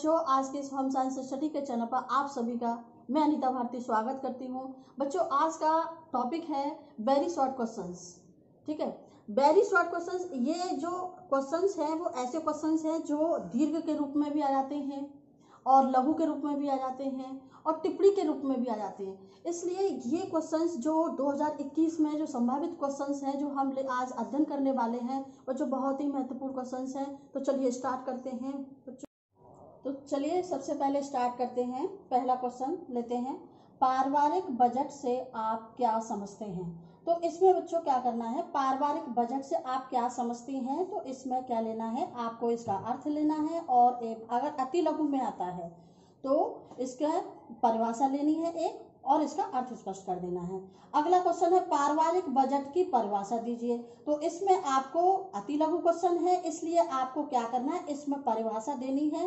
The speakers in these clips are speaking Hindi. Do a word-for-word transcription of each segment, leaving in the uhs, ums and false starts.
बच्चों, आज के इस होम साइंस स्टडी के चैनल पर आप सभी का मैं अनीता भारती स्वागत करती हूँ। बच्चों, आज का टॉपिक है वेरी शॉर्ट क्वेश्चंस। ठीक है, वेरी शॉर्ट क्वेश्चंस। ये जो क्वेश्चंस हैं वो ऐसे क्वेश्चंस हैं जो दीर्घ के रूप में भी आ जाते हैं और लघु के रूप में भी आ जाते हैं और टिप्पणी के रूप में भी आ जाते हैं। इसलिए ये क्वेश्चंस जो दो हज़ार इक्कीस में जो संभावित क्वेश्चंस हैं जो हम आज अध्ययन करने वाले हैं बच्चों, बहुत ही महत्वपूर्ण क्वेश्चंस हैं। तो चलिए स्टार्ट करते हैं बच्चों। तो चलिए सबसे पहले स्टार्ट करते हैं। पहला क्वेश्चन लेते हैं, पारिवारिक बजट से आप क्या समझते हैं। तो इसमें बच्चों क्या करना है, पारिवारिक बजट से आप क्या समझती हैं। तो इसमें क्या लेना है, आपको इसका अर्थ लेना है और एक अगर अति लघु में आता है तो इसका परिभाषा लेनी है एक और इसका अर्थ स्पष्ट कर देना है। अगला क्वेश्चन है, पारिवारिक बजट की परिभाषा दीजिए। तो इसमें आपको अति लघु क्वेश्चन है, इसलिए आपको क्या करना है, इसमें परिभाषा देनी है।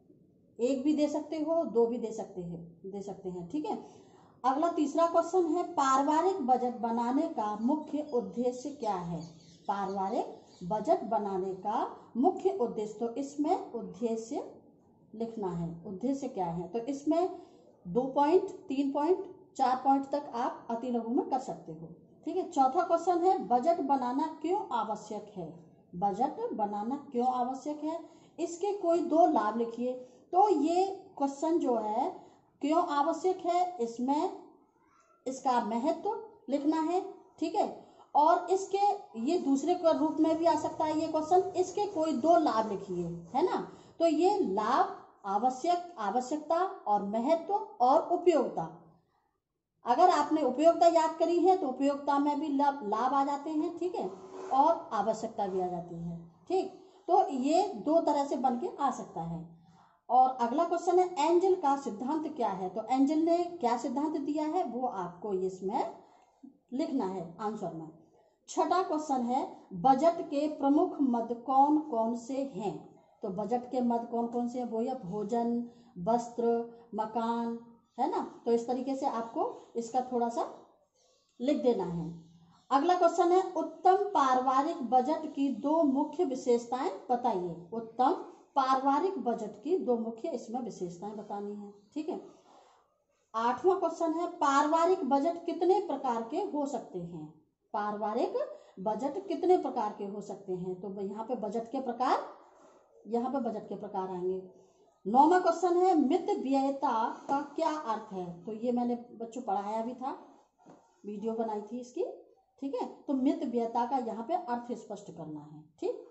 एक भी दे सकते हो, दो भी दे सकते हैं दे सकते हैं ठीक है। अगला तीसरा क्वेश्चन है, पारिवारिक बजट बनाने का मुख्य उद्देश्य क्या है। पारिवारिक बजट बनाने का मुख्य उद्देश्य, तो इसमें उद्देश्य लिखना है। उद्देश्य क्या है, तो इसमें दो पॉइंट तीन पॉइंट चार पॉइंट तक आप अति लघु में कर सकते हो। ठीक है। चौथा क्वेश्चन है, बजट बनाना क्यों आवश्यक है। बजट बनाना क्यों आवश्यक है, इसके कोई दो लाभ लिखिए। तो ये क्वेश्चन जो है क्यों आवश्यक है, इसमें इसका महत्व लिखना है। ठीक है। और इसके ये दूसरे रूप में भी आ सकता है ये क्वेश्चन, इसके कोई दो लाभ लिखिए, है ना। तो ये लाभ, आवश्यक, आवश्यकता और महत्व और उपयोगिता। अगर आपने उपयोगिता याद करी है तो उपयोगिता में भी लाभ लाभ आ जाते हैं। ठीक है। और आवश्यकता भी आ जाती है। ठीक, तो ये दो तरह से बन के आ सकता है। और अगला क्वेश्चन है, एंजल का सिद्धांत क्या है। तो एंजल ने क्या सिद्धांत दिया है वो आपको इसमें लिखना है आंसर में। छठा क्वेश्चन है, बजट के प्रमुख मद कौन कौन से हैं। तो बजट के मद कौन कौन से हैं, वो है भोजन, वस्त्र, मकान, है ना। तो इस तरीके से आपको इसका थोड़ा सा लिख देना है। अगला क्वेश्चन है, उत्तम पारिवारिक बजट की दो मुख्य विशेषताएं बताइए। उत्तम पारिवारिक बजट की दो मुख्य इसमें विशेषताएं बतानी है। ठीक है। आठवां क्वेश्चन है, पारिवारिक बजट कितने प्रकार के हो सकते हैं। पारिवारिक बजट कितने प्रकार के हो सकते हैं। तो यहाँ पे बजट के प्रकार, यहाँ पे बजट के प्रकार आएंगे। नौवां क्वेश्चन है, मित व्ययता का क्या अर्थ है। तो ये मैंने बच्चों पढ़ाया भी था, वीडियो बनाई थी इसकी। ठीक है। तो मित व्ययता का यहाँ पे अर्थ स्पष्ट करना है। ठीक।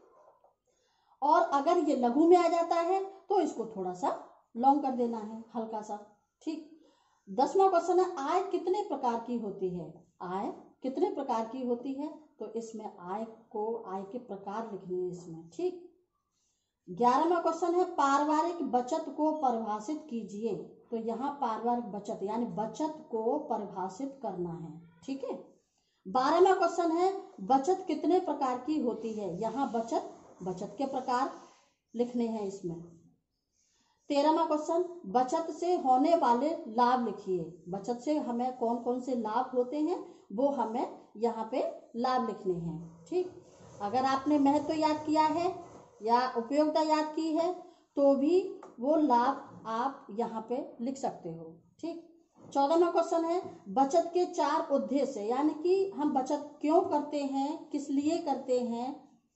और अगर ये लघु में आ जाता है तो इसको थोड़ा सा लॉन्ग कर देना है, हल्का सा। ठीक। दसवां क्वेश्चन है, आय कितने प्रकार की होती है। आय कितने प्रकार की होती है। तो इसमें आय को, आय के प्रकार लिखने हैं इसमें। ठीक। ग्यारहवां क्वेश्चन है, पारिवारिक बचत को परिभाषित कीजिए। तो यहाँ पारिवारिक बचत यानी बचत को परिभाषित करना है। ठीक है। बारहवां क्वेश्चन है, बचत कितने प्रकार की होती है। यहाँ बचत बचत के प्रकार लिखने हैं इसमें। तेरहवां क्वेश्चन, बचत से होने वाले लाभ लिखिए। बचत से हमें कौन कौन से लाभ होते हैं वो हमें यहाँ पे लाभ लिखने हैं। ठीक। अगर आपने महत्व याद किया है या उपयोगिता याद की है तो भी वो लाभ आप यहाँ पे लिख सकते हो। ठीक। चौदहवां क्वेश्चन है, बचत के चार उद्देश्य, यानी कि हम बचत क्यों करते हैं, किस लिए करते हैं,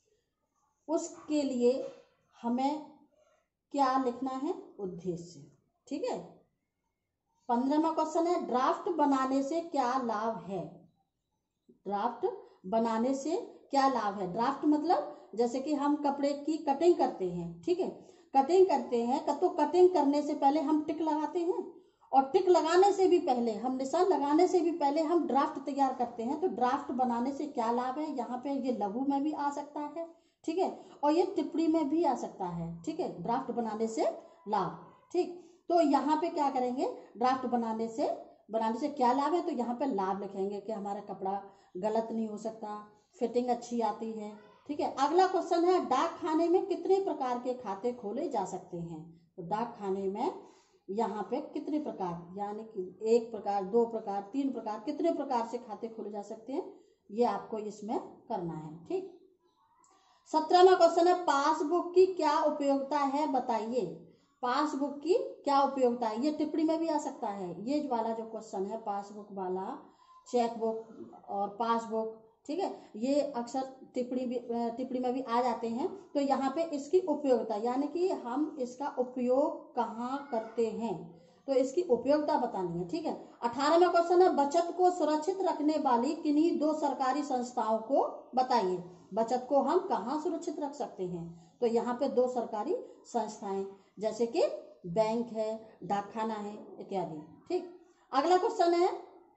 उसके लिए हमें क्या लिखना है, उद्देश्य। ठीक है। पंद्रहवां क्वेश्चन है, ड्राफ्ट बनाने से क्या लाभ है। ड्राफ्ट बनाने से क्या लाभ है। ड्राफ्ट मतलब जैसे कि हम कपड़े की कटिंग करते हैं। ठीक है। कटिंग करते हैं तो कटिंग करने से पहले हम टिक लगाते हैं और टिक लगाने से भी पहले, हम निशान लगाने से भी पहले हम ड्राफ्ट तैयार करते हैं। तो ड्राफ्ट बनाने से क्या लाभ है, यहाँ पे ये लघु में भी आ सकता है। ठीक है। और ये टिप्पणी में भी आ सकता है। ठीक है। ड्राफ्ट बनाने से लाभ। ठीक। तो यहाँ पे क्या करेंगे, ड्राफ्ट बनाने से बनाने से क्या लाभ है, तो यहाँ पे लाभ लिखेंगे कि हमारा कपड़ा गलत नहीं हो सकता, फिटिंग अच्छी आती है। ठीक है। अगला क्वेश्चन है, डाक खाने में कितने प्रकार के खाते खोले जा सकते हैं। तो डाक खाने में यहाँ पे कितने प्रकार, यानी कि एक प्रकार, दो प्रकार, तीन प्रकार, कितने प्रकार से खाते खोले जा सकते हैं, ये आपको इसमें करना है। ठीक। सत्रहवां क्वेश्चन है, पासबुक की क्या उपयोगिता है बताइए। पासबुक की क्या उपयोगिता है, ये टिप्पणी में भी आ सकता है। ये वाला जो क्वेश्चन है पासबुक वाला, चेकबुक और पासबुक, ठीक है, ये अक्सर टिप्पणी भी टिप्पणी में भी आ जाते हैं। तो यहाँ पे इसकी उपयोगिता यानी कि हम इसका उपयोग कहाँ करते हैं, तो इसकी उपयोगिता बतानी है, ठीक है। अठारहवां क्वेश्चन है बचत को सुरक्षित रखने वाली किन्हीं दो सरकारी संस्थाओं को बताइए। बचत को हम कहाँ सुरक्षित रख सकते हैं, तो यहाँ पे दो सरकारी संस्थाएं जैसे कि बैंक है, डाकखाना है इत्यादि, ठीक। अगला क्वेश्चन है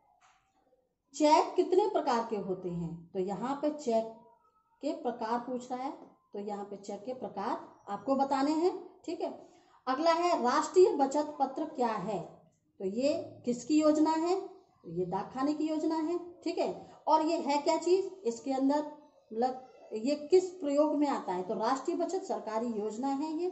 चेक कितने प्रकार के होते हैं, तो यहाँ पे चेक के प्रकार पूछ रहा है, तो यहाँ पे चेक के प्रकार आपको बताने हैं, ठीक है। अगला है राष्ट्रीय बचत पत्र क्या है, तो ये किसकी योजना है, तो ये डाकखाने की योजना है, ठीक है। और ये है क्या चीज, इसके अंदर मतलब ये किस प्रयोग में आता है, तो राष्ट्रीय बचत सरकारी योजना है ये,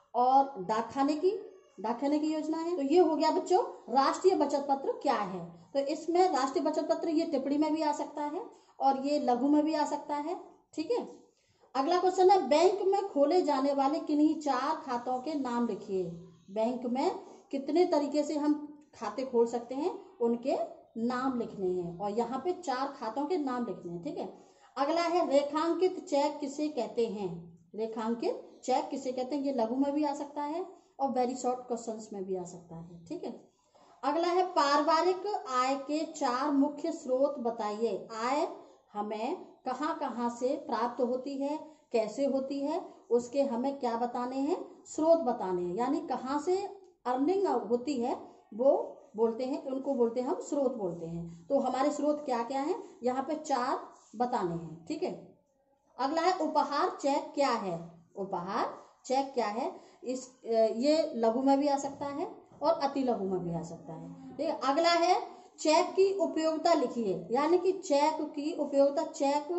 और डाकखाने की डाकखाने की योजना है। तो ये हो गया बच्चों राष्ट्रीय बचत पत्र क्या है। तो इसमें राष्ट्रीय बचत पत्र ये टिप्पणी में भी आ सकता है और ये लघु में भी आ सकता है, ठीक है। अगला क्वेश्चन है बैंक में खोले जाने वाले किन्हीं चार खातों के नाम लिखिए। बैंक में कितने तरीके से हम खाते खोल सकते हैं उनके नाम लिखने हैं, और यहाँ पे चार खातों के नाम लिखने हैं, ठीक है। अगला है रेखांकित चेक किसे कहते हैं, रेखांकित चेक किसे कहते हैं, ये लघु में भी आ सकता है और वेरी शॉर्ट क्वेश्चंस में भी आ सकता है, ठीक है। अगला है पारिवारिक आय के चार मुख्य स्रोत बताइए। आय हमें कहाँ कहाँ से प्राप्त होती है, कैसे होती है, उसके हमें क्या बताने हैं, स्रोत बताने हैं, यानी कहाँ से अर्निंग होती है वो बोलते हैं, उनको बोलते हैं हम स्रोत बोलते हैं। तो हमारे स्रोत क्या क्या हैं, यहाँ पे चार बताने हैं, ठीक है। अगला है उपहार चेक क्या है, उपहार चेक क्या है, इस ये लघु में भी आ सकता है और अति लघु में भी आ सकता है, ठीक है। अगला है चेक की उपयोगिता लिखिए, यानी कि चेक की उपयोगिता, चेक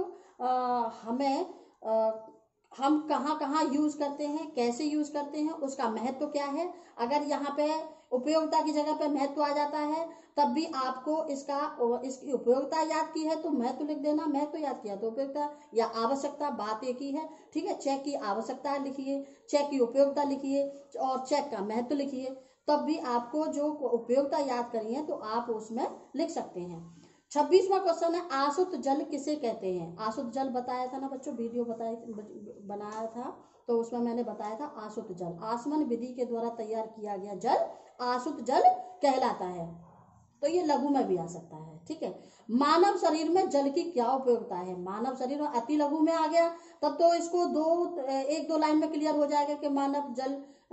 आ, हमें आ, हम कहाँ कहाँ यूज करते हैं, कैसे यूज करते हैं, उसका महत्व क्या है। अगर यहाँ पे उपयोगिता की जगह पे महत्व आ जाता है तब भी आपको इसका इसकी उपयोगिता याद की है तो महत्व लिख देना, महत्व याद किया तो उपयोगिता या आवश्यकता, बात एक ही है, ठीक है। चेक की आवश्यकता लिखिए, चेक की उपयोगिता लिखिए और चेक का महत्व लिखिए, तब भी आपको जो उपयोगिता याद करी है तो आप उसमें लिख सकते हैं। छब्बीसवां क्वेश्चन है आसुत जल किसे कहते हैं। आसुत जल बताया था ना बच्चों, वीडियो बताया बनाया था तो उसमें मैंने बताया था आसुत जल आसमन विधि के द्वारा तैयार किया गया जल आसुत जल कहलाता है। तो ये लघु में भी आ सकता है, ठीक है। मानव शरीर में जल की क्या उपयोगिता है, मानव शरीर में अति लघु में आ गया तब तो इसको दो एक दो लाइन में क्लियर हो जाएगा कि मानव जल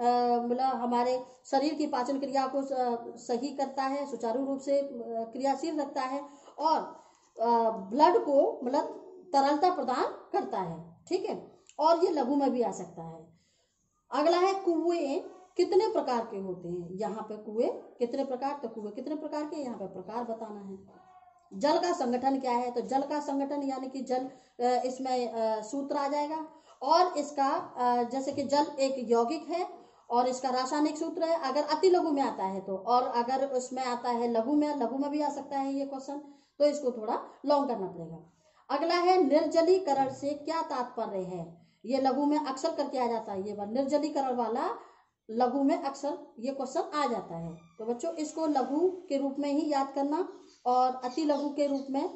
मतलब हमारे शरीर की पाचन क्रिया को सही करता है, सुचारू रूप से क्रियाशील रखता है और ब्लड को मतलब तरलता प्रदान करता है, ठीक है। और ये लघु में भी आ सकता है। अगला है कुएं कितने प्रकार के होते हैं, यहाँ पे कुएं कितने प्रकार, तो कुएं कितने प्रकार के, यहाँ पे प्रकार बताना है। जल का संगठन क्या है, तो जल का संगठन यानी कि जल इसमें सूत्र आ जाएगा और इसका जैसे कि जल एक यौगिक है और इसका रासायनिक सूत्र है, अगर अति लघु में आता है तो, और अगर उसमें आता है लघु में, लघु में भी आ सकता है ये क्वेश्चन, तो इसको थोड़ा लॉन्ग करना पड़ेगा। अगला है निर्जलीकरण से क्या तात्पर्य है, ये लघु में अक्सर करके आ जाता है, ये निर्जलीकरण वाला लघु में अक्सर ये क्वेश्चन आ जाता है। तो बच्चों इसको लघु के रूप में ही याद करना और अति लघु के रूप में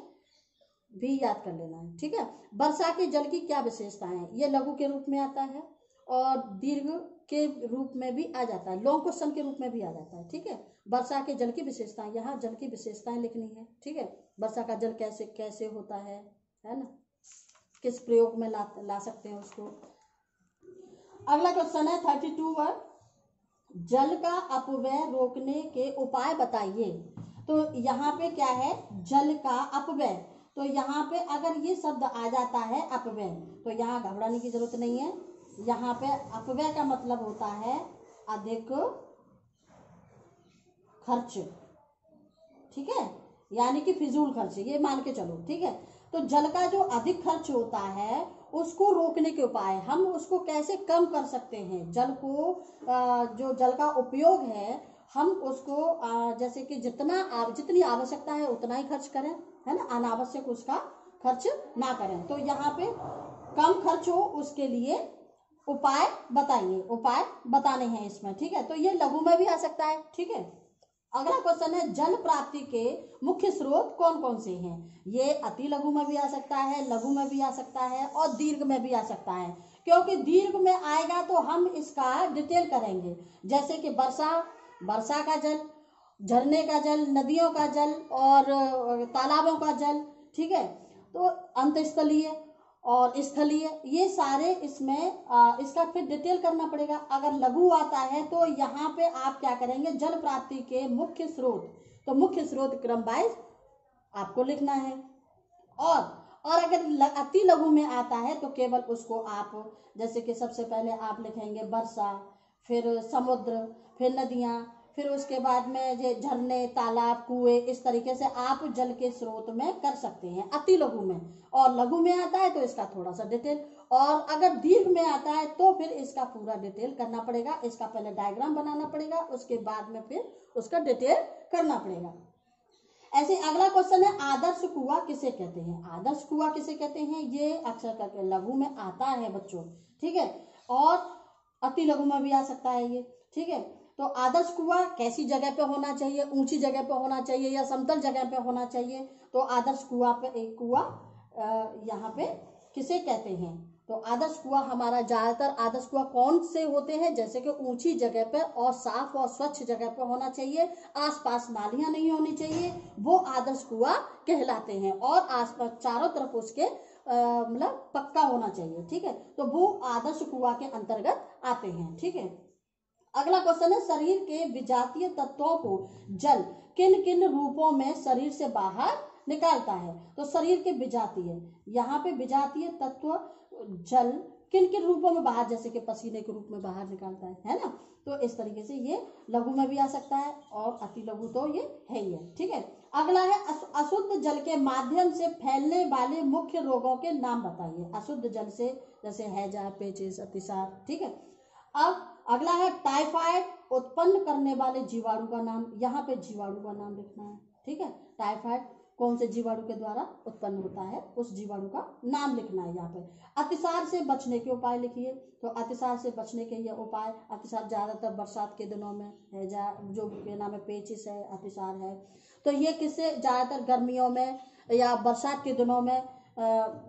भी याद कर लेना है, ठीक है। वर्षा के जल की क्या विशेषता है, ये लघु के रूप में आता है और दीर्घ के रूप में भी आ जाता है, लॉन्ग क्वेश्चन के रूप में भी आ जाता है, ठीक है। वर्षा के जल की विशेषताएं, यहाँ जल की विशेषताएं लिखनी है, ठीक है। वर्षा का जल कैसे कैसे होता है है ना, किस प्रयोग में ला, ला सकते हैं उसको। अगला क्वेश्चन है थर्टी टू वर्ड जल का अपव्यय रोकने के उपाय बताइए। तो यहाँ पे क्या है, जल का अपव्यय, तो यहाँ पे अगर ये शब्द आ जाता है अपव्यय तो यहाँ घबराने की जरूरत नहीं है। यहाँ पे अपव्यय का मतलब होता है अधिक खर्च, ठीक है, यानी कि फिजूल खर्च, ये मान के चलो, ठीक है। तो जल का जो अधिक खर्च होता है उसको रोकने के उपाय, हम उसको कैसे कम कर सकते हैं, जल को जो जल का उपयोग है हम उसको जैसे कि जितना जितनी आवश्यकता है उतना ही खर्च करें, है ना, अनावश्यक उसका खर्च ना करें। तो यहाँ पे कम खर्च हो उसके लिए उपाय बताइए, उपाय बताने हैं इसमें, ठीक है। तो ये लघु में भी आ सकता है, ठीक है। अगला क्वेश्चन है जल प्राप्ति के मुख्य स्रोत कौन कौन से हैं। ये अति लघु में भी आ सकता है, लघु में भी आ सकता है और दीर्घ में भी आ सकता है। क्योंकि दीर्घ में आएगा तो हम इसका डिटेल करेंगे, जैसे कि वर्षा, वर्षा का जल, झरने का जल, नदियों का जल और तालाबों का जल, ठीक है। तो अंतस्थलीय और स्थलीय, ये सारे इसमें आ, इसका फिर डिटेल करना पड़ेगा। अगर लघु आता है तो यहाँ पे आप क्या करेंगे, जल प्राप्ति के मुख्य स्रोत, तो मुख्य स्रोत क्रम वाइज आपको लिखना है। और और अगर अति लघु में आता है तो केवल उसको आप, जैसे कि सबसे पहले आप लिखेंगे वर्षा, फिर समुद्र, फिर नदियाँ, फिर उसके बाद में ये झरने, तालाब, कुएं, इस तरीके से आप जल के स्रोत में कर सकते हैं अति लघु में। और लघु में आता है तो इसका थोड़ा सा डिटेल, और अगर दीर्घ में आता है तो फिर इसका पूरा डिटेल करना पड़ेगा। इसका पहले डायग्राम बनाना पड़ेगा, उसके बाद में फिर उसका डिटेल करना पड़ेगा। ऐसे अगला क्वेश्चन है आदर्श कुआं किसे कहते हैं। आदर्श कुआं किसे कहते हैं, ये अक्सर करके लघु में आता है बच्चों, ठीक है, और अति लघु में भी आ सकता है ये, ठीक है। तो आदर्श कुआं कैसी जगह पे होना चाहिए, ऊंची जगह पे होना चाहिए या समतल जगह पे होना चाहिए। तो आदर्श कुआं पे एक कुआं यहाँ पे किसे कहते हैं, तो आदर्श कुआं हमारा ज्यादातर आदर्श कुआं कौन से होते हैं, जैसे कि ऊंची जगह पर और साफ और स्वच्छ जगह पर होना चाहिए, आसपास नालियां नहीं होनी चाहिए, वो आदर्श कुआं कहलाते हैं। और आसपास चारों तरफ उसके मतलब पक्का होना चाहिए, ठीक है। तो वो आदर्श कुआं के अंतर्गत आते हैं, ठीक है। अगला क्वेश्चन है शरीर के विजातीय तत्वों को जल किन किन रूपों में शरीर से बाहर निकालता है। तो शरीर के विजातीय, यहाँ पे विजातीय तत्व जल किन किन रूपों में बाहर, जैसे कि पसीने के रूप में बाहर निकालता है, है ना। तो इस तरीके से ये लघु में भी आ सकता है और अति लघु तो ये है ही है, ठीक है। अगला है अशुद्ध जल के माध्यम से फैलने वाले मुख्य रोगों के नाम बताइए। अशुद्ध जल से जैसे हैजा, पेचिस, अतिसार, ठीक है। अब अगला है टाइफाइड उत्पन्न करने वाले जीवाणु का नाम, यहाँ पे जीवाणु का नाम लिखना है, ठीक है। टाइफाइड कौन से जीवाणु के द्वारा उत्पन्न होता है, उस जीवाणु का नाम लिखना है यहाँ पे। अतिसार से बचने के उपाय लिखिए। तो अतिसार से बचने के ये उपाय, अतिसार ज्यादातर बरसात के दिनों में है, जा जो के नाम है पेचिस है, अतिसार है, तो ये किससे ज्यादातर गर्मियों में या बरसात के दिनों में आ,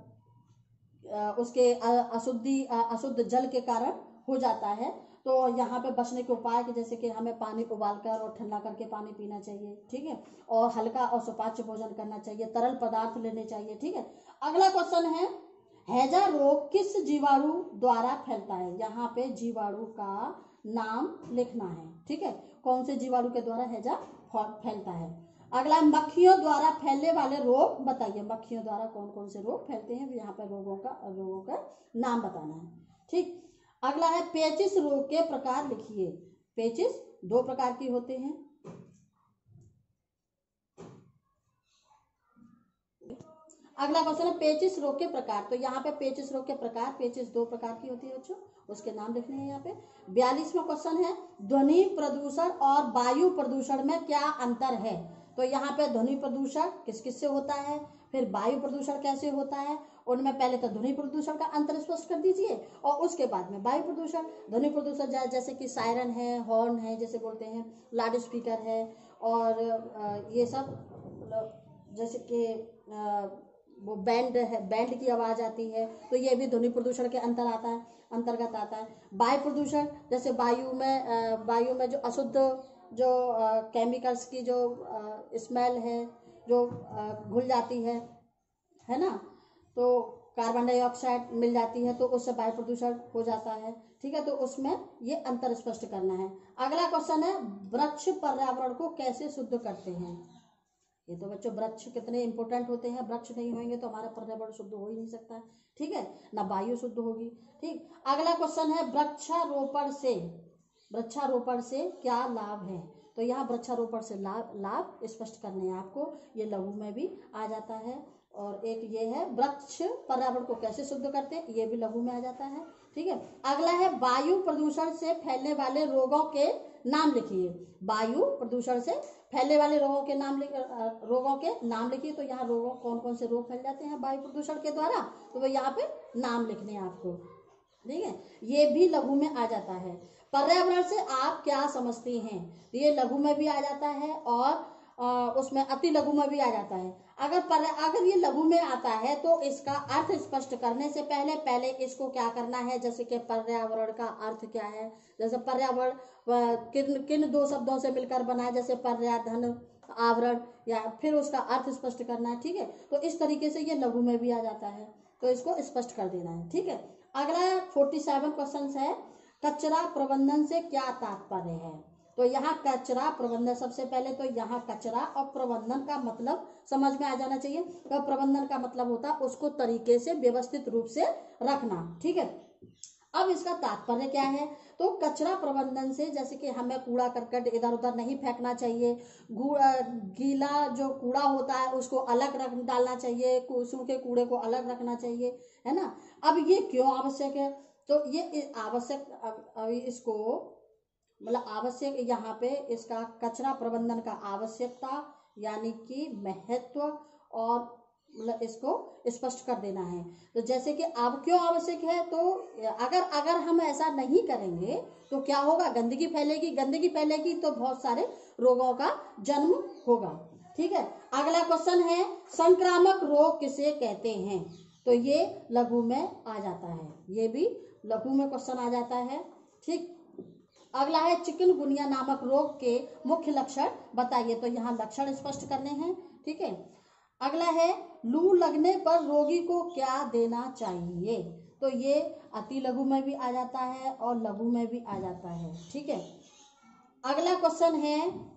आ, उसके अशुद्धि अशुद्ध जल के कारण हो जाता है। तो यहाँ पे बचने के उपाय कि जैसे कि हमें पानी उबालकर और ठंडा करके पानी पीना चाहिए, ठीक है, और हल्का और सुपाच्य भोजन करना चाहिए, तरल पदार्थ लेने चाहिए, ठीक है। अगला क्वेश्चन है हैजा रोग किस जीवाणु द्वारा फैलता है। यहाँ पे जीवाणु का नाम लिखना है, ठीक है, कौन से जीवाणु के द्वारा हैजा फैलता है। अगला मक्खियों द्वारा फैलने वाले रोग बताइए। मक्खियों द्वारा कौन कौन से रोग फैलते हैं, यहाँ पर रोगों का रोगों का नाम बताना है, ठीक। अगला है पेचिस रोग के प्रकार लिखिए। पेचिस दो प्रकार की होते हैं। अगला क्वेश्चन है पेचिस रोग के प्रकार। तो यहाँ पे पेचिस रोग के प्रकार, पेचिस दो प्रकार की होती है बच्चों, उसके नाम लिखने हैं यहाँ पे। बयालीसवां क्वेश्चन है ध्वनि प्रदूषण और वायु प्रदूषण में क्या अंतर है। तो यहाँ पे ध्वनि प्रदूषण किस किस से होता है, फिर वायु प्रदूषण कैसे होता है, उनमें पहले तो ध्वनि प्रदूषण का अंतर स्पष्ट कर दीजिए और उसके बाद में वायु प्रदूषण। ध्वनि प्रदूषण जैसे कि सायरन है, हॉर्न है जैसे बोलते हैं, लाउड स्पीकर है, और ये सब जैसे कि वो बैंड है, बैंड की आवाज आती है, तो ये भी ध्वनि प्रदूषण के अंतर आता है अंतर्गत आता है। वायु प्रदूषण जैसे वायु में वायु में जो अशुद्ध जो केमिकल्स की जो स्मेल है जो घुल जाती है है ना, तो कार्बन डाइऑक्साइड मिल जाती है, तो उससे वायु प्रदूषण हो जाता है, ठीक है। तो उसमें ये अंतर स्पष्ट करना है। अगला क्वेश्चन है वृक्ष पर्यावरण को कैसे शुद्ध करते हैं। ये तो बच्चों वृक्ष कितने इंपॉर्टेंट होते हैं, वृक्ष नहीं होंगे तो हमारा पर्यावरण शुद्ध हो ही नहीं सकता है, ठीक है, ना वायु शुद्ध होगी, ठीक। अगला क्वेश्चन है वृक्षारोपण से वृक्षारोपण से क्या लाभ है। तो यहाँ वृक्षारोपण से लाभ लाभ स्पष्ट करने हैं आपको, ये लघु में भी आ जाता है। और एक ये है वृक्ष पर्यावरण को कैसे शुद्ध करते हैं, ये भी लघु में आ जाता है, ठीक है। अगला है वायु प्रदूषण से फैलने वाले रोगों के नाम लिखिए। वायु प्रदूषण से फैलने वाले रोगों के नाम लिख रोगों के नाम लिखिए। तो यहाँ रोगों कौन कौन से रोग फैल जाते हैं वायु प्रदूषण के द्वारा, तो वो यहाँ पे नाम लिखने हैं आपको। ठीक है, ये भी लघु में आ जाता है। पर्यावरण से आप क्या समझते हैं, ये लघु में भी आ जाता है और आ, उसमें अति लघु में भी आ जाता है। अगर पर, अगर ये लघु में आता है तो इसका अर्थ स्पष्ट करने से पहले पहले इसको क्या करना है, जैसे कि पर्यावरण का अर्थ क्या है, जैसे पर्यावरण किन किन दो शब्दों से मिलकर बना है, जैसे पर्याधन, आवरण, या फिर उसका अर्थ स्पष्ट करना है। ठीक है, तो इस तरीके से ये लघु में भी आ जाता है, तो इसको स्पष्ट कर देना है। ठीक है, अगला फोर्टी सेवन क्वेश्चन है, कचरा प्रबंधन से क्या तात्पर्य है। तो यहाँ कचरा प्रबंधन, सबसे पहले तो यहाँ कचरा और प्रबंधन का मतलब समझ में आ जाना चाहिए। तो प्रबंधन का मतलब होता है उसको तरीके से व्यवस्थित रूप से रखना। ठीक है, अब इसका तात्पर्य क्या है, तो कचरा प्रबंधन से जैसे कि हमें कूड़ा करकट इधर उधर नहीं फेंकना चाहिए, गीला जो कूड़ा होता है उसको अलग रख डालना चाहिए, सूखे कूड़े को अलग रखना चाहिए, है ना। अब ये क्यों आवश्यक है, तो ये आवश्यक, अभी इसको मतलब आवश्यक, यहाँ पे इसका कचरा प्रबंधन का आवश्यकता यानी कि महत्व और मतलब इसको स्पष्ट कर देना है। तो जैसे कि अब क्यों आवश्यक है, तो अगर अगर हम ऐसा नहीं करेंगे तो क्या होगा, गंदगी फैलेगी, गंदगी फैलेगी तो बहुत सारे रोगों का जन्म होगा। ठीक है, अगला क्वेश्चन है, संक्रामक रोग किसे कहते हैं। तो ये लघु में आ जाता है, ये भी लघु में क्वेश्चन आ जाता है। ठीक, अगला है, चिकनगुनिया नामक रोग के मुख्य लक्षण बताइए। तो यहाँ लक्षण स्पष्ट करने हैं। ठीक है, अगला है, लू लगने पर रोगी को क्या देना चाहिए। तो ये अति लघु में भी आ जाता है और लघु में भी आ जाता है। ठीक है, अगला क्वेश्चन है,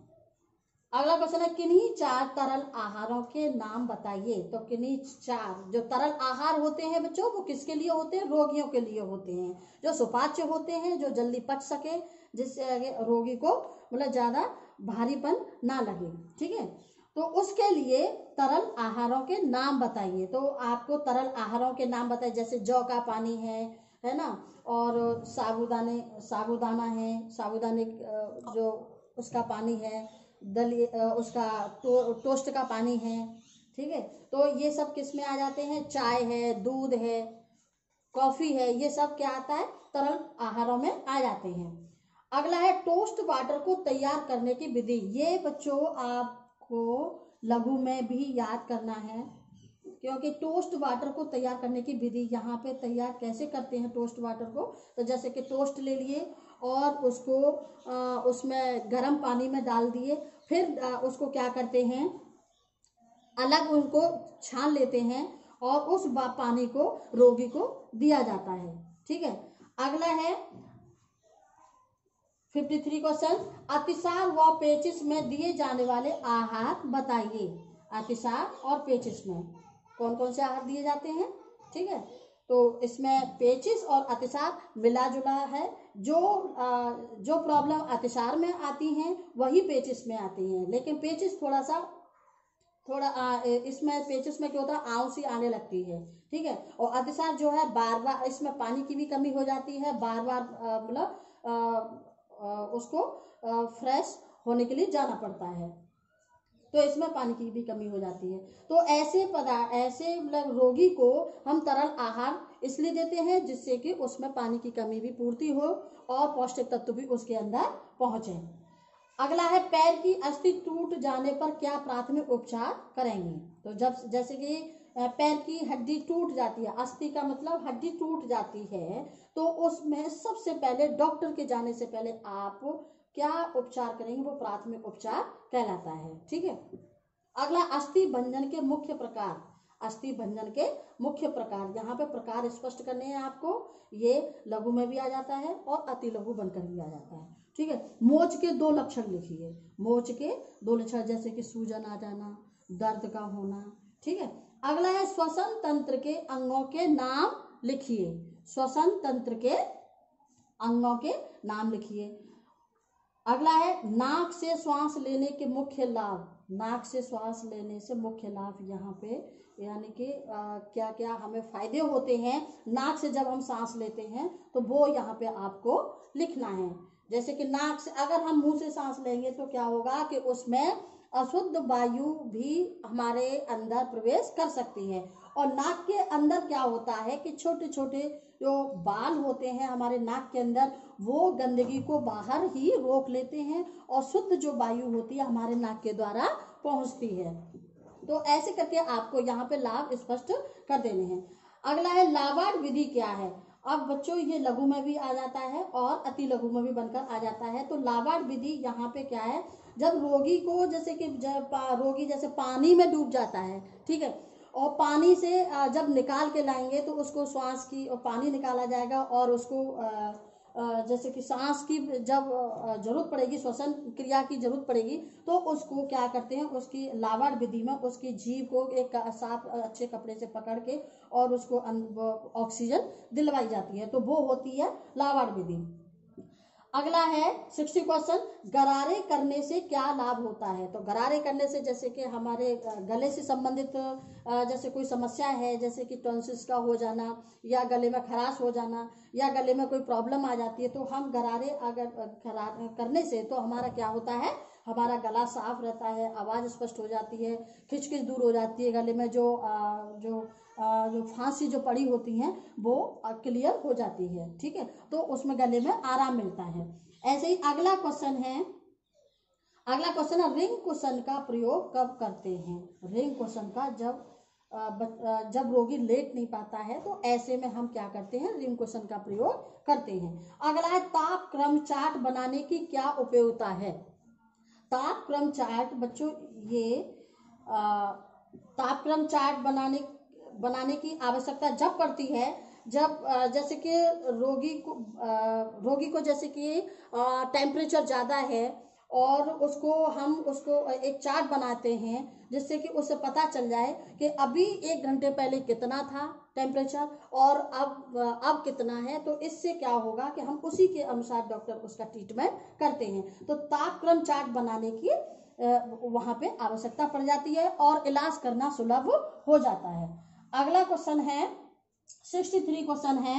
अगला क्वेश्चन है, किन्हीं चार तरल आहारों के नाम बताइए। तो किन्हीं चार जो तरल आहार होते हैं बच्चों, वो किसके लिए होते हैं, रोगियों के लिए होते हैं, जो सुपाच्य होते हैं, जो जल्दी पच सके, जिससे रोगी को मतलब ज्यादा भारीपन ना लगे। ठीक है, तो उसके लिए तरल आहारों के नाम बताइए। तो आपको तरल आहारों के नाम बताइए, जैसे जौ का पानी है है ना, और साबुदाने साबुदाना है, साबुदाने जो उसका पानी है, दलिया उसका टो, टोस्ट का पानी है। ठीक है, तो ये सब किस में आ जाते हैं, चाय है, दूध है, कॉफी है, ये सब क्या आता है, तरल आहारों में आ जाते हैं। अगला है, टोस्ट वाटर को तैयार करने की विधि। ये बच्चों आपको लघु में भी याद करना है, क्योंकि टोस्ट वाटर को तैयार करने की विधि, यहाँ पे तैयार कैसे करते हैं टोस्ट वाटर को। तो जैसे कि टोस्ट ले लिए और उसको आ, उसमें गर्म पानी में डाल दिए, फिर आ, उसको क्या करते हैं, अलग उनको छान लेते हैं और उस पानी को रोगी को दिया जाता है। ठीक है, अगला है तिरेपन क्वेश्चन, अतिसार व पेचिश में दिए जाने वाले आहार बताइए। अतिसार और पेचिश में कौन कौन से आहार दिए जाते हैं। ठीक है, तो इसमें पेचिश और अतिसार मिला जुला है। जो आ, जो प्रॉब्लम अतिसार में आती हैं वही पेचिश में आती हैं, लेकिन पेचिश थोड़ा सा थोड़ा आ, इसमें पेचिश में क्या होता है, आंव सी आने लगती है। ठीक है, और अतिसार जो है बार बार इसमें पानी की भी कमी हो जाती है, बार बार मतलब उसको फ्रेश होने के लिए जाना पड़ता है, तो इसमें पानी की भी कमी हो जाती है। तो ऐसे पदार्थ ऐसे मतलब रोगी को हम तरल आहार इसलिए देते हैं जिससे कि उसमें पानी की कमी भी पूर्ति हो और पौष्टिक तत्व भी उसके अंदर पहुंचे। अगला है, पैर की अस्थि टूट जाने पर क्या प्राथमिक उपचार करेंगे। तो जब जैसे कि पैर की हड्डी टूट जाती है, अस्थि का मतलब हड्डी टूट जाती है, तो उसमें सबसे पहले डॉक्टर के जाने से पहले आप क्या उपचार करेंगे, वो प्राथमिक उपचार कहलाता है। ठीक है, अगला, अस्थि भंजन के मुख्य प्रकार। अस्थि भंजन के मुख्य प्रकार, यहाँ पे प्रकार स्पष्ट करने हैं आपको। ये लघु में भी आ जाता है और अति लघु बनकर भी आ जाता है। ठीक है, मोच के दो लक्षण लिखिए। मोच के दो लक्षण, जैसे कि सूजन आ जाना, दर्द का होना। ठीक है, अगला है, श्वसन तंत्र के अंगों के नाम लिखिए। श्वसन तंत्र के अंगों के नाम लिखिए। अगला है, नाक से श्वास लेने के मुख्य लाभ। नाक से श्वास लेने से मुख्य लाभ यहाँ पे यानी कि क्या क्या हमें फायदे होते हैं नाक से जब हम सांस लेते हैं, तो वो यहाँ पे आपको लिखना है। जैसे कि नाक से अगर हम मुंह से सांस लेंगे तो क्या होगा कि उसमें अशुद्ध वायु भी हमारे अंदर प्रवेश कर सकती है। और नाक के अंदर क्या होता है कि छोटे छोटे जो बाल होते हैं हमारे नाक के अंदर, वो गंदगी को बाहर ही रोक लेते हैं और शुद्ध जो वायु होती है हमारे नाक के द्वारा पहुंचती है। तो ऐसे करके आपको यहाँ पे लाभ स्पष्ट कर देने हैं। अगला है लाबार्ड विधि क्या है। अब बच्चों ये लघु में भी आ जाता है और अति लघु में भी बनकर आ जाता है। तो लाबार्ड विधि यहाँ पे क्या है, जब रोगी को जैसे कि जब रोगी जैसे पानी में डूब जाता है, ठीक है, और पानी से जब निकाल के लाएंगे तो उसको श्वास की और पानी निकाला जाएगा और उसको जैसे कि सांस की जब जरूरत पड़ेगी, श्वसन क्रिया की जरूरत पड़ेगी, तो उसको क्या करते हैं, उसकी लाबार्ड विधि में उसकी जीभ को एक साफ अच्छे कपड़े से पकड़ के और उसको ऑक्सीजन दिलवाई जाती है, तो वो होती है लाबार्ड विधि। अगला है सिक्सटी क्वेश्चन, गरारे करने से क्या लाभ होता है। तो गरारे करने से जैसे कि हमारे गले से संबंधित जैसे कोई समस्या है, जैसे कि टॉन्सिल्स का हो जाना या गले में खराश हो जाना या गले में कोई प्रॉब्लम आ जाती है, तो हम गरारे अगर करने से तो हमारा क्या होता है, हमारा गला साफ रहता है, आवाज़ स्पष्ट हो जाती है, खिचखिच दूर हो जाती है, गले में जो जो जो फांसी जो पड़ी होती हैं वो क्लियर हो जाती है, ठीक है, तो उसमें गले में आराम मिलता है। ऐसे ही अगला क्वेश्चन है, अगला क्वेश्चन है रिंग कुशन का प्रयोग कब करते हैं। रिंग कुशन का जब जब रोगी लेट नहीं पाता है तो ऐसे में हम क्या करते हैं, रिंग कुशन का प्रयोग करते हैं। अगला है ताप क्रम चार्ट बनाने की क्या उपयोगिता है। ताप क्रम चार्ट बच्चों, ये ताप क्रम चार्ट बनाने बनाने की आवश्यकता जब पड़ती है जब जैसे कि रोगी को रोगी को जैसे कि टेम्परेचर ज़्यादा है और उसको हम उसको एक चार्ट बनाते हैं जिससे कि उसे पता चल जाए कि अभी एक घंटे पहले कितना था टेम्परेचर और अब अब कितना है, तो इससे क्या होगा कि हम उसी के अनुसार डॉक्टर उसका ट्रीटमेंट करते हैं। तो तापक्रम चार्ट बनाने की वहाँ पे आवश्यकता पड़ जाती है और इलाज करना सुलभ हो जाता है। अगला क्वेश्चन है सिक्सटी थ्री क्वेश्चन है,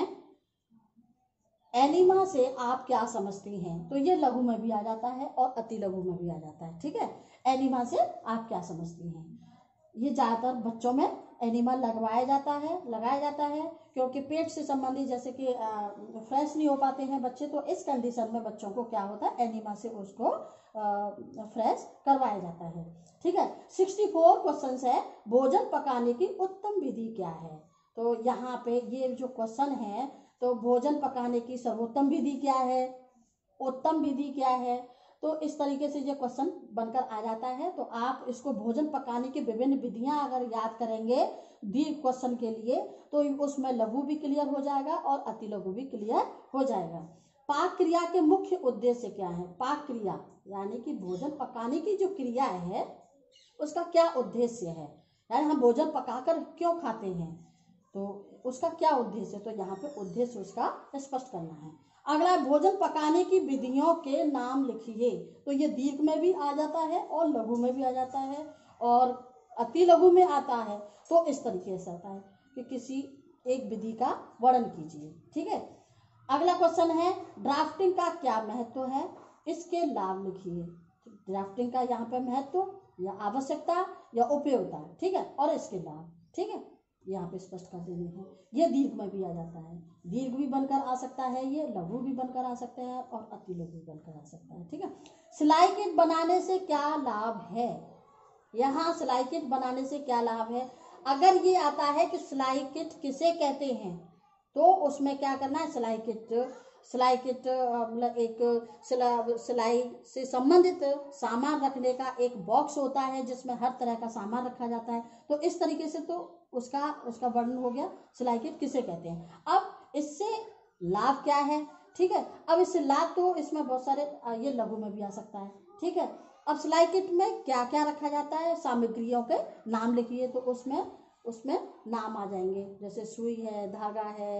एनीमा से आप क्या समझती हैं। तो ये लघु में भी आ जाता है और अति लघु में भी आ जाता है, ठीक है। एनीमा से आप क्या समझती हैं, ये ज़्यादातर बच्चों में एनीमा लगवाया जाता है लगाया जाता है क्योंकि पेट से संबंधित जैसे कि फ्रेश नहीं हो पाते हैं बच्चे, तो इस कंडीशन में बच्चों को क्या होता है, एनीमा से उसको फ्रेश करवाया जाता है, ठीक है। सिक्सटी फोर क्वेश्चन है, भोजन पकाने की उत्तम विधि क्या है। तो यहाँ पे ये जो क्वेश्चन है, तो भोजन पकाने की सर्वोत्तम विधि क्या है, उत्तम विधि क्या है, तो इस तरीके से ये क्वेश्चन बनकर आ जाता है। तो आप इसको भोजन पकाने की विभिन्न विधियां अगर याद करेंगे दीर्घ क्वेश्चन के लिए, तो उसमें लघु भी क्लियर हो जाएगा और अति लघु भी क्लियर हो जाएगा। पाक क्रिया के मुख्य उद्देश्य क्या है। पाक क्रिया यानी कि भोजन पकाने की जो क्रिया है उसका क्या उद्देश्य है, यानी हम भोजन पकाकर क्यों खाते हैं, तो उसका क्या उद्देश्य है, तो यहाँ पे उद्देश्य उसका स्पष्ट करना है। अगला, भोजन पकाने की विधियों के नाम लिखिए। तो ये दीर्घ में भी आ जाता है और लघु में भी आ जाता है और अति लघु में आता है। तो इस तरीके से आता है कि किसी एक विधि का वर्णन कीजिए, ठीक है। अगला क्वेश्चन है, ड्राफ्टिंग का क्या महत्व है, इसके लाभ लिखिए। ड्राफ्टिंग का यहाँ पे महत्व या आवश्यकता या उपयोगिता, ठीक है, और इसके लाभ, ठीक है, यहाँ पे स्पष्ट कर देने हैं। ये दीर्घ में भी आ जाता है, दीर्घ भी बनकर आ सकता है, ये लघु भी बनकर आ सकता है और अति लघु भी बनकर आ सकता है, ठीक है। सिलाई किट बनाने से क्या लाभ है, यहाँ सिलाई किट बनाने से क्या लाभ है। अगर ये आता है कि सिलाई किट किसे कहते हैं, तो उसमें क्या करना है, सिलाई किट सिलाई किट मतलब एक सिला सिलाई से संबंधित सामान रखने का एक बॉक्स होता है जिसमें हर तरह का सामान रखा जाता है। तो इस तरीके से तो उसका उसका वर्णन हो गया, सिलाई किट किसे कहते हैं। अब इससे लाभ क्या है, ठीक है। अब इससे लाभ तो इसमें बहुत सारे, ये लघु में भी आ सकता है, ठीक है। अब सिलाई किट में क्या क्या रखा जाता है, सामग्रियों के नाम लिखिए। तो उसमें उसमें नाम आ जाएंगे, जैसे सुई है, धागा है,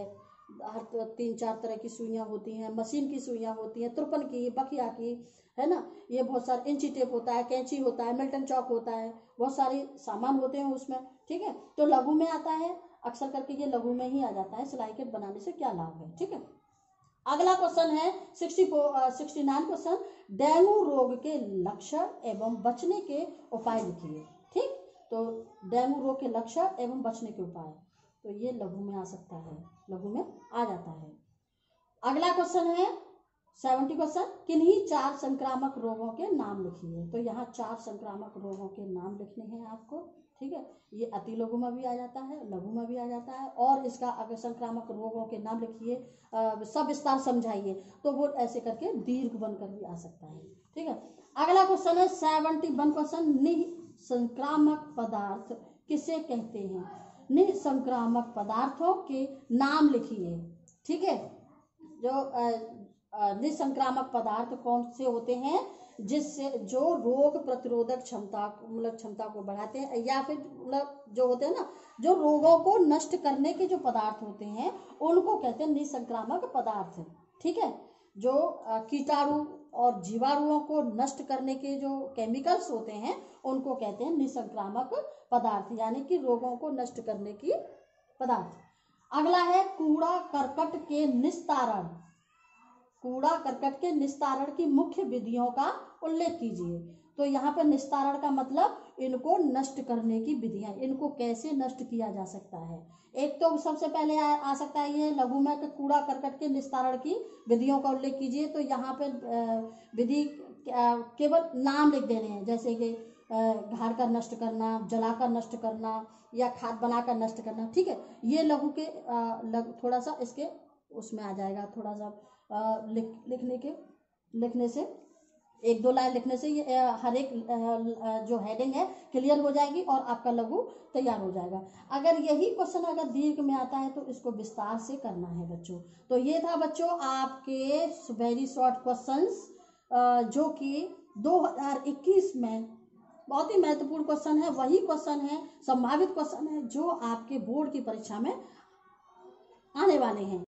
हर तीन चार तरह की सुइयाँ होती हैं, मशीन की सुइयाँ होती हैं, तुरपन की, बखिया की, है ना, ये बहुत सारे, इंची टेप होता है, कैंची होता है, मिल्टन चौक होता है, बहुत सारे सामान होते हैं उसमें, ठीक है। तो लघु में आता है, अक्सर करके ये लघु में ही आ जाता है, सिलाई किट बनाने से क्या लाभ है, ठीक है। अगला क्वेश्चन है sixty four sixty nine question, dengue रोग के लक्षण एवं बचने के उपाय लिखिए। ठीक, तो डेंगू रोग के लक्षण एवं बचने के उपाय, तो ये लघु में आ सकता है, लघु में आ जाता है। अगला क्वेश्चन है सेवेंटी क्वेश्चन, किन्हीं चार संक्रामक रोगों के नाम लिखिए। तो यहाँ चार संक्रामक रोगों के नाम लिखने हैं आपको। ठीक है, ये अति लघु में भी आ जाता है, लघु में भी आ जाता है। और इसका अगर संक्रामक रोगों के नाम लिखिए, सब विस्तार समझाइए, तो वो ऐसे करके दीर्घ बनकर भी आ सकता है। ठीक है, अगला क्वेश्चन है सेवेंटी वन क्वेश्चन, निसंक्रामक पदार्थ किसे कहते हैं? निसंक्रामक पदार्थों के नाम लिखिए। ठीक है, जो निसंक्रामक पदार्थ कौन से होते हैं जिससे जो रोग प्रतिरोधक क्षमता मतलब क्षमता को बढ़ाते हैं, या फिर मतलब जो होते हैं ना, जो रोगों को नष्ट करने के जो पदार्थ होते हैं उनको कहते हैं निसंक्रामक पदार्थ। ठीक है, जो कीटाणु और जीवाणुओं को नष्ट करने के जो केमिकल्स होते हैं उनको कहते हैं निसंक्रामक पदार्थ, यानी कि रोगों को नष्ट करने की पदार्थ। अगला है कूड़ा करकट के निस्तारण, कूड़ा करकट के निस्तारण की मुख्य विधियों का उल्लेख कीजिए। तो यहाँ पर निस्तारण का मतलब इनको नष्ट करने की विधियां, इनको कैसे नष्ट किया जा सकता है। एक तो सबसे पहले आ, आ सकता है ये लघु में, कूड़ा करकट के निस्तारण की विधियों का उल्लेख कीजिए। तो यहाँ पर विधि केवल नाम लिख देने हैं, जैसे कि गाड़ कर नष्ट करना, जलाकर नष्ट करना, या खाद बनाकर नष्ट करना। ठीक है, ये लघु के लघु थोड़ा सा इसके उसमें आ जाएगा, थोड़ा सा लिख लिखने के लिखने से एक दो लाइन लिखने से ये हर एक जो हेडिंग है क्लियर हो जाएगी और आपका लघु तैयार हो जाएगा। अगर यही क्वेश्चन अगर दीर्घ में आता है तो इसको विस्तार से करना है बच्चों। तो ये था बच्चों आपके वेरी शॉर्ट क्वेश्चंस, जो कि दो हज़ार इक्कीस में बहुत ही महत्वपूर्ण क्वेश्चन है। वही क्वेश्चन है, संभावित क्वेश्चन है जो आपके बोर्ड की परीक्षा में आने वाले हैं।